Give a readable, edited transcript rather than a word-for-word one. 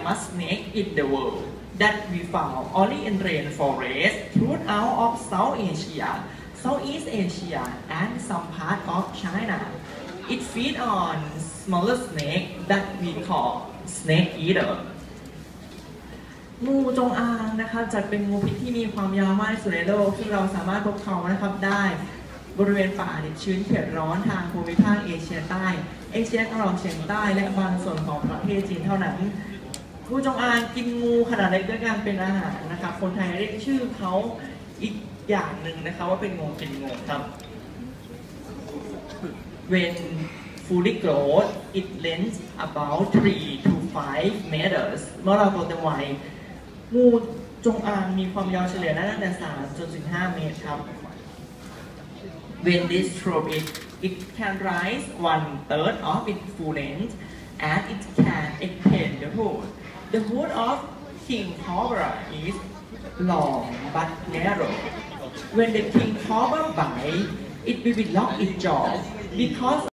largest snake in the world that we found only in rainforest throughout of South Asia, Southeast Asia, and some part of China. It feeds on smaller snake that we call snake eater. งูจงอางนะครับจัดเป็นงูพิษที่มีความยาวมากที่สุดในโลกที่เราสามารถพบเขานะครับได้บริเวณป่าดิบชื้นเขตร้อนทางภูมิภาคเอเชียใต้เอเชียตะวันออกเฉียงใต้และบางส่วนของประเทศจีนเท่านั้นงูจงอางกินงูขนาดเล็กด้วยกันเป็นอาหารนะครับคนไทยเรียกชื่อเขาอีกอย่างหนึ่งนะครับว่าเป็นงูกินงูครับ When fully grown it lengths about 3 to 5 meters เมื่อเราโตเต็มวัยงูจงอางมีความยาวเฉลี่ยได้ตั้งแต่3จนถึง5เมตรครับ When disturbed it can rise 1/3 of its full length and it can extend the hood. The hood of king cobra is long but narrow. When the king cobra bites, it will lock its jaw because